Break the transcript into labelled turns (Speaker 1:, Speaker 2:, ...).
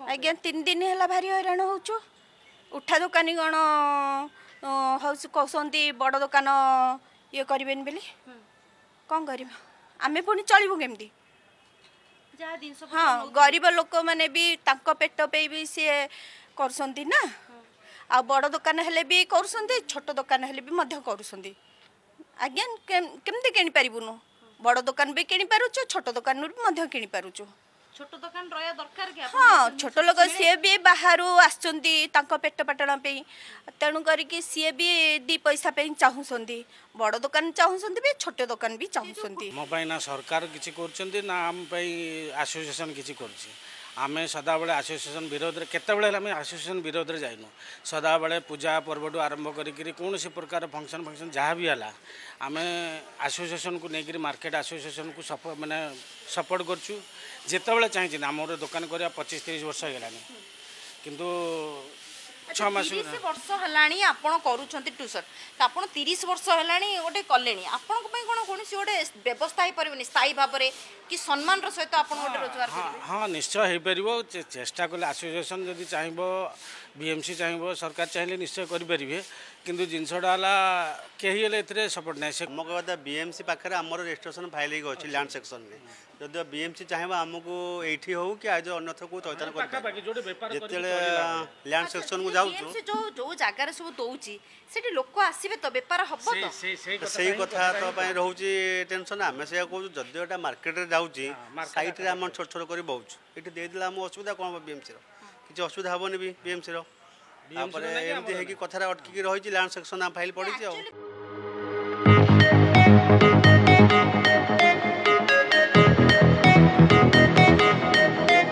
Speaker 1: आज्ञा 3 दिन है भारी हैरान होचु उठा दुकानी कौन कहते बड़ दुकान ये करें बोली कौन कर आम पुणी चलू केमती हाँ गरीब लोक मैंने भी पेट पे भी सी कर ना आ बड़ दुकान हेले भी कर छोट दुकान हेले भी कर आज्ञा केमती किणी पारूनु बड़ दुकान भी किणी पारुचु छोट दुकान भी किणी पारुचु
Speaker 2: छोट दुकान रहा दरकार कि
Speaker 1: हाँ छोट लोक सी भी बाहर आसुँच पेट पाटण तेणु करके सी भी 2 पैसा चाहूँगी बड़ दुकान चाहूँगी भी छोट दुकान भी चाहूँगी
Speaker 3: मो ना सरकार किसी कर आम एसोसिएशन किसी कर आम सदा बेले एसोसिएशन विरोध में केतबे आम एसोसिएशन विरोध में जाइनु सदा बेले पूजा पर्व आरंभ करी कौन प्रकार फंक्शन फंक्शन जहाँ भी है आम एसोसिएशन को लेकर मार्केट एसोसिएशन को माने सपोर्ट करछु जितेबाला चाहिए आम दुकान करा 25-30 वर्ष हो गलानी किंतु 6 मास
Speaker 2: 30 वर्ष है आपण करूछंती ट्यूशन आपण 30 वर्ष है गोटे कले आपण कौन कौन गोटे व्यवस्था हो पारे स्थायी भाव में कि सम्मान सहित आप रोजगार
Speaker 3: हाँ निश्चय हो पार चेष्टा कले एसोसिएशन जदि चाहिए बीएमसी चाहिए सरकार चाहिए निश्चय करेंगे किंतु जिनसटा कहीं सपोर्ट ना से
Speaker 4: मो कहता बीएमसी पाखे आमर रजिस्ट्रेशन फाइल अच्छी लैंड सेक्शन में जदि बीएमसी चाहिए आमको ये हो कि आज अन्यथा को चैतन्य कर लैंड सेक्शन को जाऊँ
Speaker 2: जो जगार सब दौर से लोक आसवे तो बेपार हम तो
Speaker 4: से कथा तो रोचे टेंशन आम से कहूँ जदि एटा मार्केट जाऊँगी सैट्रे आम छोट छोट कर बहुत ये देदेला आम असुविधा कौन बीएमसी किसी असुविधा हेनी भी बीएमसी एमती कथा अटकिकी रही लैंड सेक्शन फाइल पड़ी।